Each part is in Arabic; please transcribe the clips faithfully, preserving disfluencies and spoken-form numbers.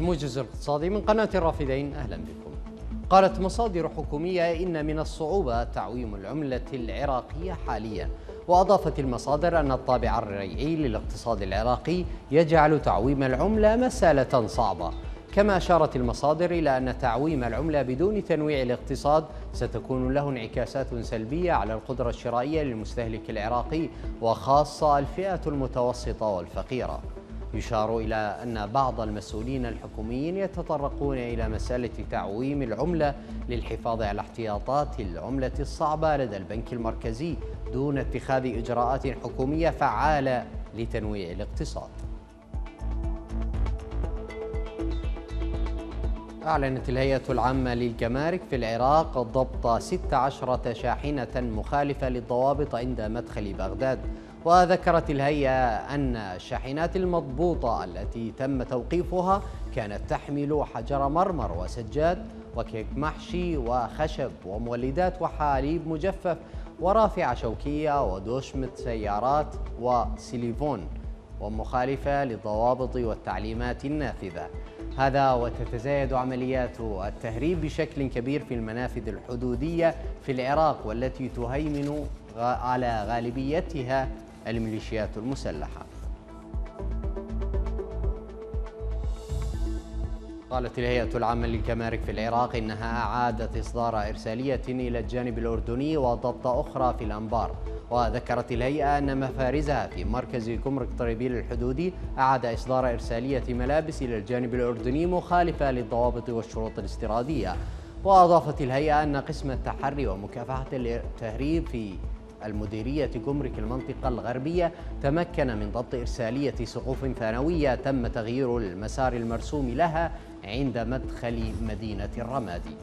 الموجز الاقتصادي من قناة الرافدين، أهلا بكم. قالت مصادر حكومية إن من الصعوبة تعويم العملة العراقية حاليا، وأضافت المصادر أن الطابع الريعي للاقتصاد العراقي يجعل تعويم العملة مسألة صعبة. كما أشارت المصادر إلى أن تعويم العملة بدون تنويع الاقتصاد ستكون له انعكاسات سلبية على القدرة الشرائية للمستهلك العراقي، وخاصة الفئة المتوسطة والفقيرة. يشار إلى أن بعض المسؤولين الحكوميين يتطرقون إلى مسألة تعويم العملة للحفاظ على احتياطات العملة الصعبة لدى البنك المركزي دون اتخاذ إجراءات حكومية فعالة لتنويع الاقتصاد. أعلنت الهيئة العامة للجمارك في العراق ضبط ست عشرة شاحنة مخالفة للضوابط عند مدخل بغداد. وذكرت الهيئة أن الشاحنات المضبوطة التي تم توقيفها كانت تحمل حجر مرمر وسجاد وكيك محشي وخشب ومولدات وحليب مجفف ورافعة شوكية ودوشمة سيارات وسيليفون، ومخالفة للضوابط والتعليمات النافذة. هذا وتتزايد عمليات التهريب بشكل كبير في المنافذ الحدودية في العراق، والتي تهيمن على غالبيتها الميليشيات المسلحة. قالت الهيئة العامة للجمارك في العراق إنها أعادت إصدار إرسالية إلى الجانب الأردني وضبط أخرى في الأنبار. وذكرت الهيئة أن مفارزها في مركز جمرك طريبيل الحدودي أعاد إصدار إرسالية ملابس إلى الجانب الأردني مخالفة للضوابط والشروط الاستيرادية. وأضافت الهيئة أن قسم التحري ومكافحة التهريب في المديرية جمرك المنطقة الغربية تمكن من ضبط إرسالية سقوف ثانوية تم تغيير المسار المرسوم لها عند مدخل مدينة الرمادي.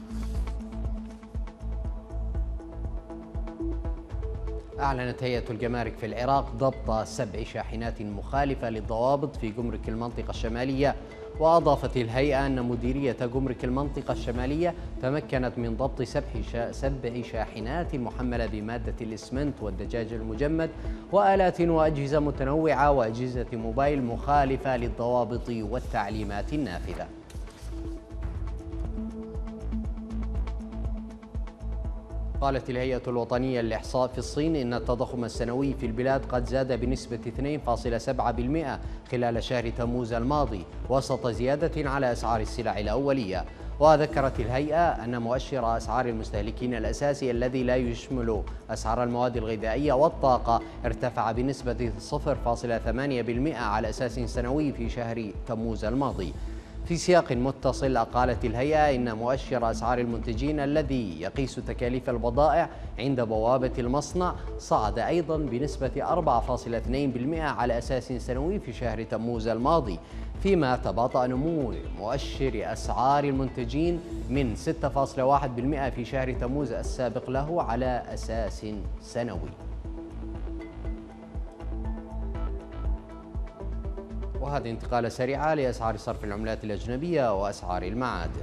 أعلنت هيئة الجمارك في العراق ضبط سبع شاحنات مخالفة للضوابط في جمرك المنطقة الشمالية. وأضافت الهيئة أن مديرية جمرك المنطقة الشمالية تمكنت من ضبط سبع شاحنات محملة بمادة الإسمنت والدجاج المجمد وآلات وأجهزة متنوعة وأجهزة موبايل مخالفة للضوابط والتعليمات النافذة. قالت الهيئة الوطنية للإحصاء في الصين إن التضخم السنوي في البلاد قد زاد بنسبة اثنين فاصلة سبعة بالمئة خلال شهر تموز الماضي وسط زيادة على أسعار السلع الأولية. وذكرت الهيئة أن مؤشر أسعار المستهلكين الأساسي الذي لا يشمل أسعار المواد الغذائية والطاقة ارتفع بنسبة صفر فاصلة ثمانية بالمئة على أساس سنوي في شهر تموز الماضي. في سياق متصل قالت الهيئة إن مؤشر أسعار المنتجين الذي يقيس تكاليف البضائع عند بوابة المصنع صعد أيضا بنسبة أربعة فاصلة اثنين بالمئة على أساس سنوي في شهر تموز الماضي، فيما تباطأ نمو مؤشر أسعار المنتجين من ستة فاصلة واحد بالمئة في شهر تموز السابق له على أساس سنوي. وهذه انتقالة سريعة لأسعار صرف العملات الأجنبية وأسعار المعادن.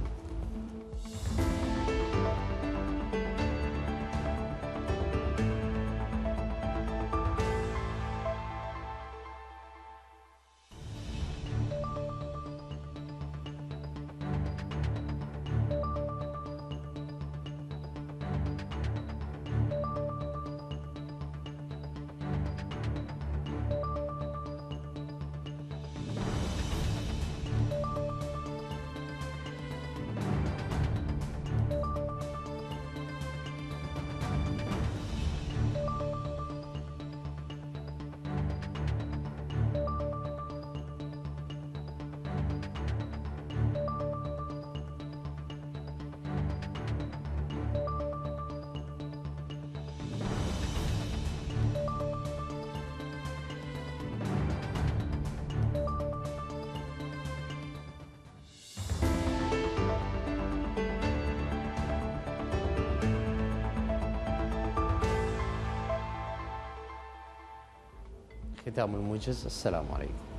ختام الموجز. السلام عليكم.